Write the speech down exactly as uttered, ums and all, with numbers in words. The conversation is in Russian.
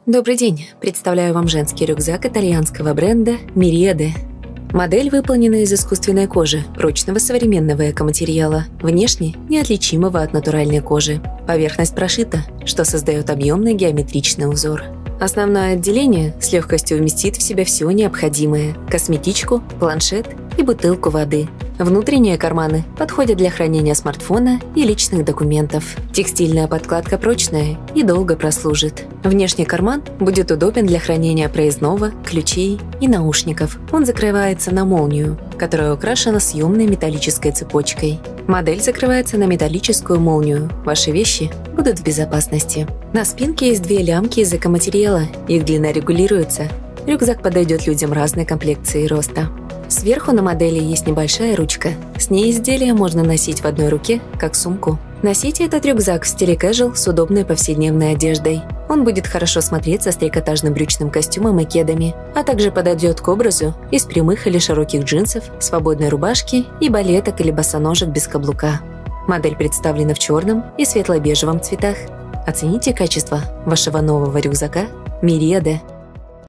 Добрый день! Представляю вам женский рюкзак итальянского бренда Myriade. Модель выполнена из искусственной кожи, прочного современного экоматериала, внешне неотличимого от натуральной кожи. Поверхность прошита, что создает объемный геометричный узор. Основное отделение с легкостью вместит в себя все необходимое – косметичку, планшет и бутылку воды. Внутренние карманы подходят для хранения смартфона и личных документов. Текстильная подкладка прочная и долго прослужит. Внешний карман будет удобен для хранения проездного, ключей и наушников. Он закрывается на молнию, которая украшена съемной металлической цепочкой. Модель закрывается на металлическую молнию. Ваши вещи будут в безопасности. На спинке есть две лямки из экоматериала. Их длина регулируется. Рюкзак подойдет людям разной комплекции и роста. Сверху на модели есть небольшая ручка. С ней изделие можно носить в одной руке, как сумку. Носите этот рюкзак в стиле casual с удобной повседневной одеждой. Он будет хорошо смотреться с трикотажным брючным костюмом и кедами, а также подойдет к образу из прямых или широких джинсов, свободной рубашки и балеток или босоножек без каблука. Модель представлена в черном и светло-бежевом цветах. Оцените качество вашего нового рюкзака Myriade.